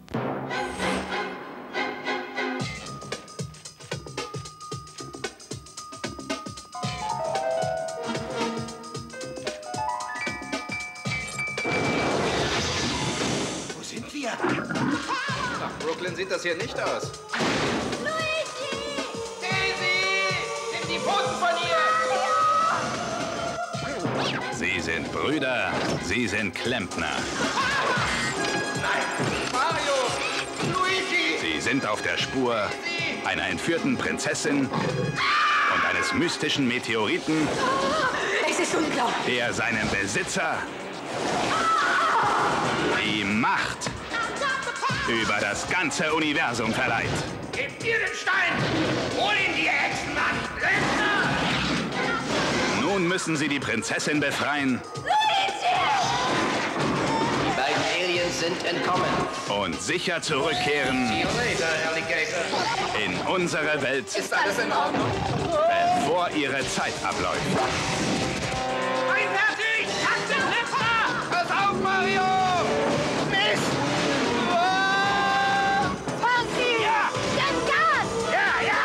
Wo sind wir? Nach Brooklyn sieht das hier nicht aus. Luigi! Daisy! Nimm die Pfoten von ihr! Sie sind Brüder, Sie sind Klempner. Nein! Mario! Luigi! Sie sind auf der Spur einer entführten Prinzessin und eines mystischen Meteoriten, Es ist unglaublich. der seinem Besitzer die Macht über das ganze Universum verleiht. Gebt mir den Stein! Hol ihn, ihr Hexenmann! Rentner! Nun müssen Sie die Prinzessin befreien Die beiden Aliens sind entkommen. und sicher zurückkehren See you later, Alligator. in unsere Welt, Ist alles in Ordnung? bevor ihre Zeit abläuft. Ein fertig! Takte Klempner! Pass auf, Mario! Mist! Fahren Sie! Ja! Jetzt Gas! Ja, ja!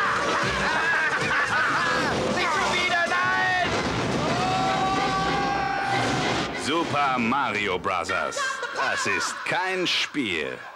Nicht schon wieder, nein! Super Mario Bros. Das ist kein Spiel.